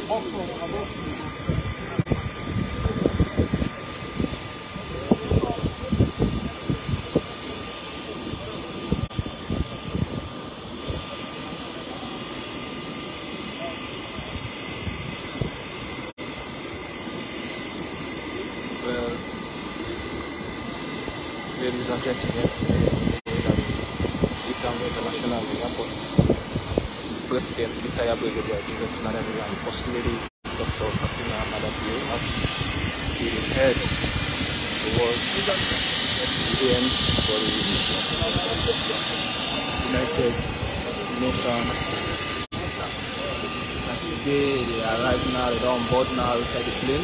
Ladies and gentlemen, today Freetown International Airport, President retired Brigadier Julius and First Lady Dr. Maada has been head towards the end for the United Nations. As today they arrive now, they're on board now inside the plane.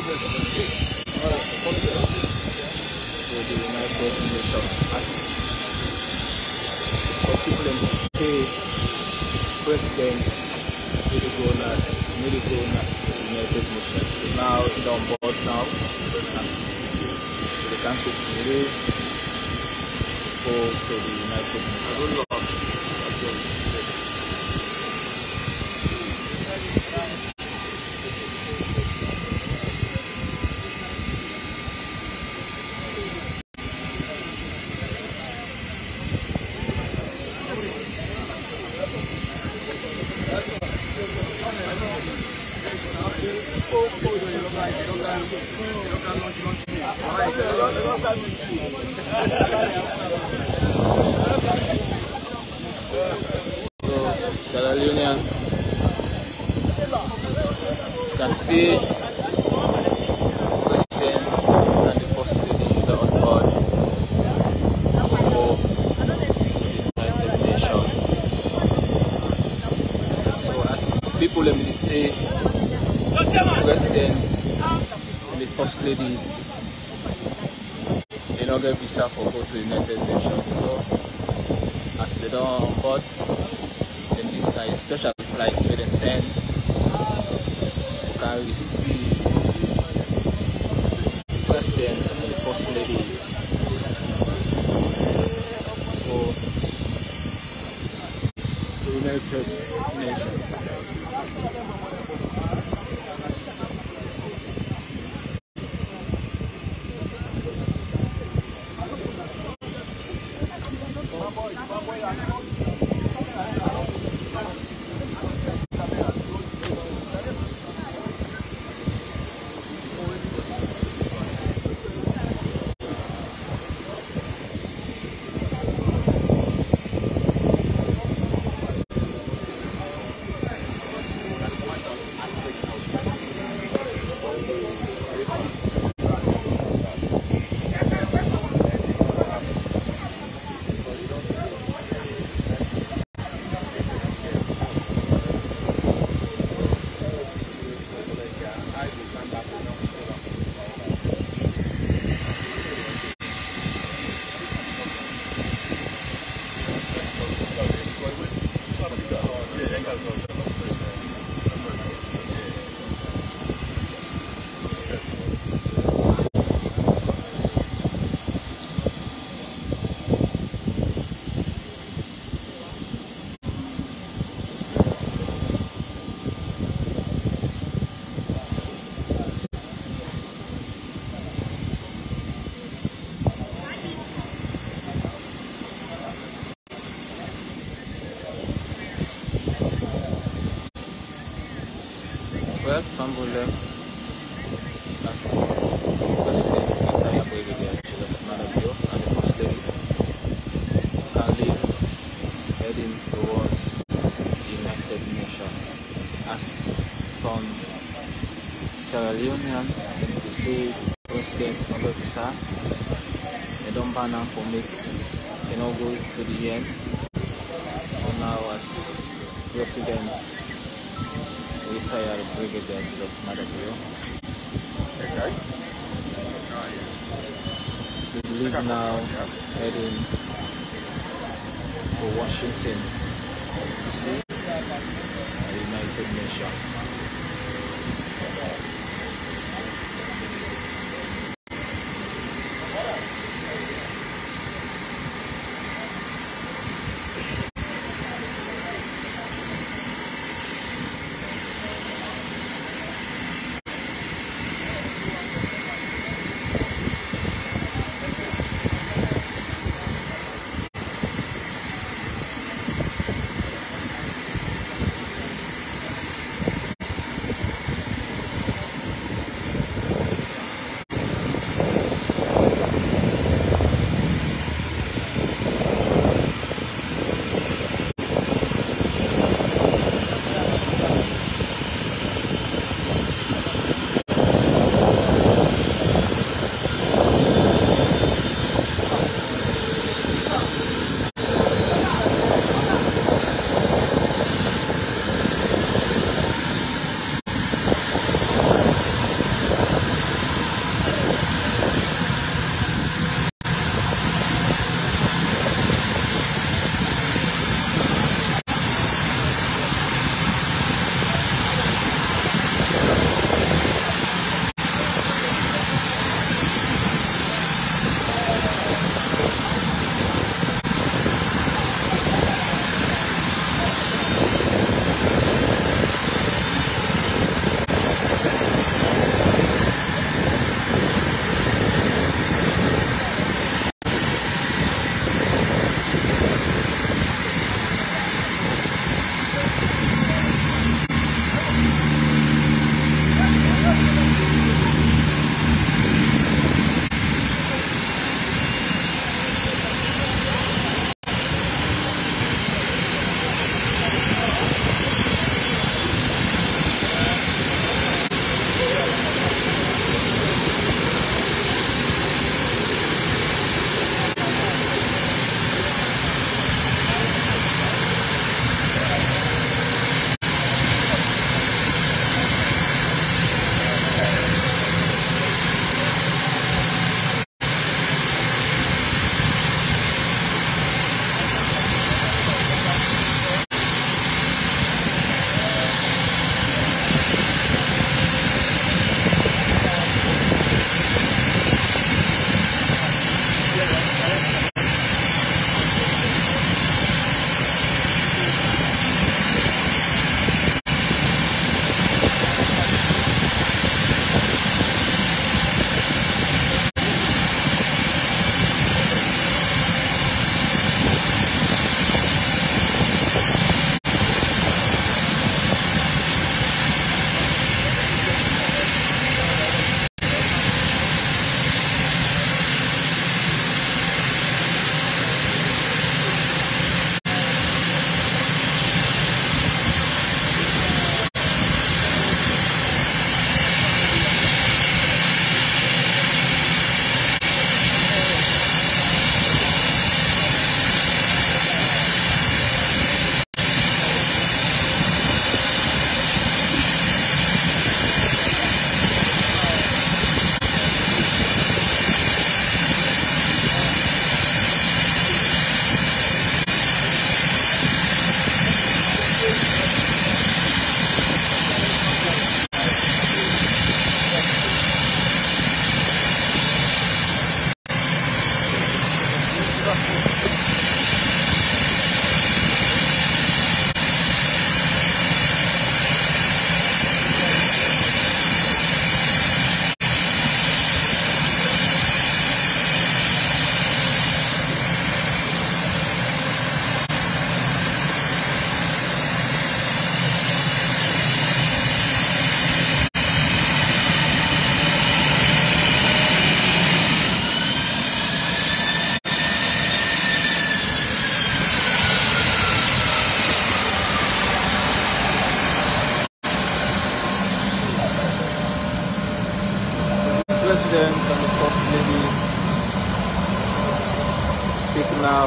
The United Nations, as some people say, presidents really go now to the United Nations. So now it's on board now, as they can't take today go to the United Nations. Sierra Leone, you can see President and the First Lady are on board to go to the United Nations. So as people let me say, President and the First Lady, they don't get visa for go to the United Nations. So as they don't on board, then this is special flights where they send, you can receive the President and the First Lady for the United Nations. Well, Pambule, as President retired Brigadier Julius and the First Lady, can leave heading towards the United Nations. As some Sierra Leoneans, they say President no go visa, they don't ban them for make, they don't go to the end. So now as President retired Brigadier Julius Maada. We leave now heading for Washington, DC, the United Nations.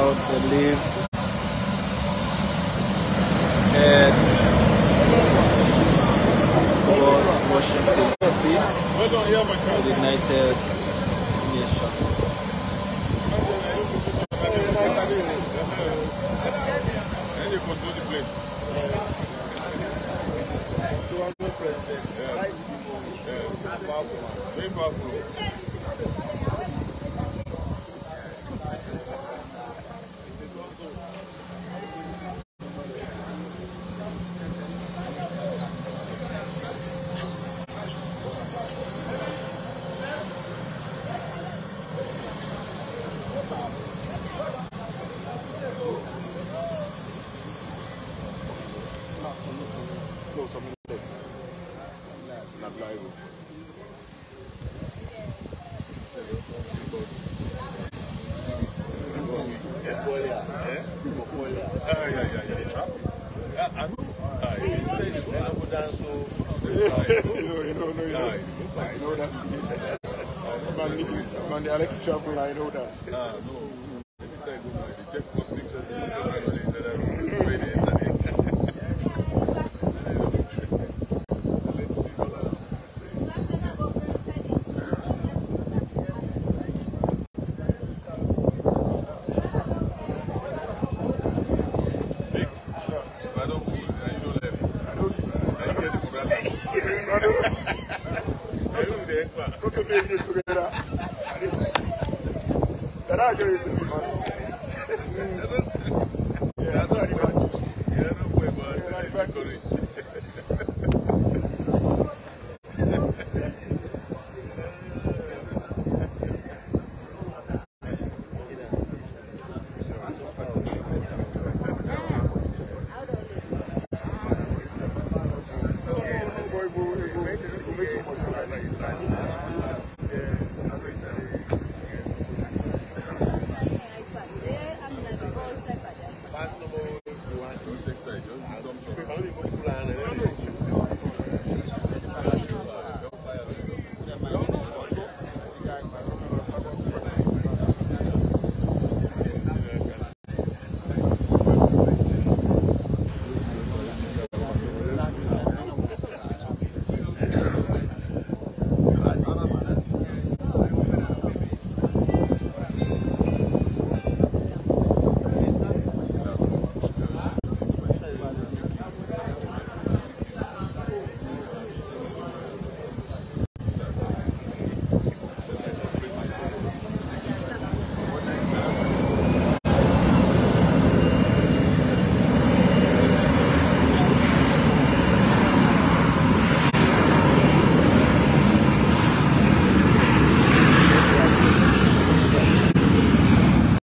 out the lift and towards Washington DC, the United Nations. On the electric travel, I know that. No. Check for pictures. Go to